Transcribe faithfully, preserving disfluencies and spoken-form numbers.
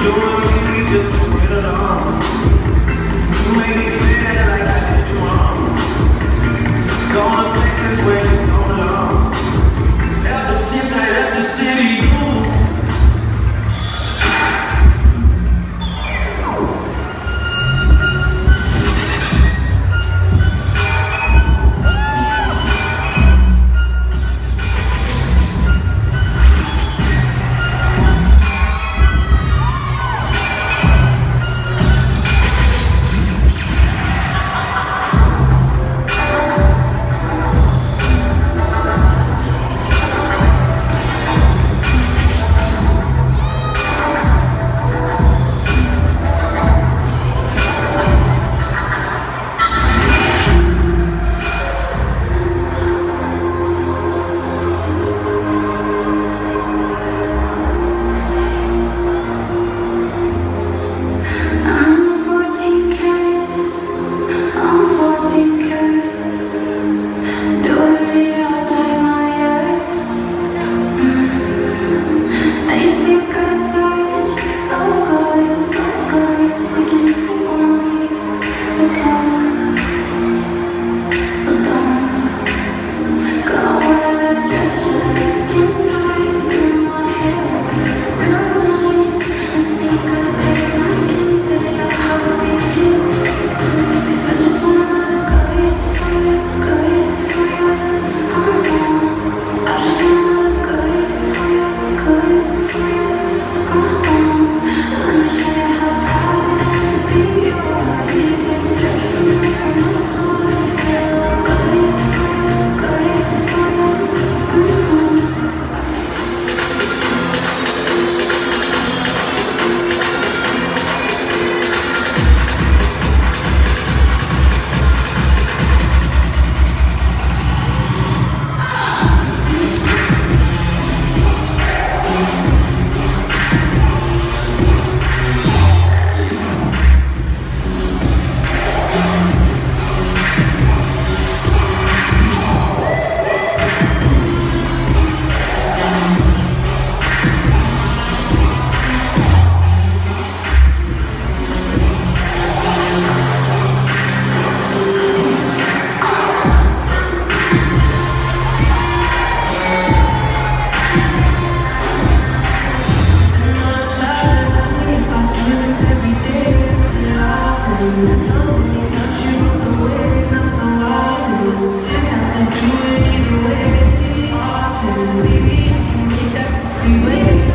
doing me just to get along. You make me feel like I did you wrong. Going places where you don't belong. Ever since I left the city, you touch you the way, not so often. Just have to do it either way. Often, baby, you can make that be waiting.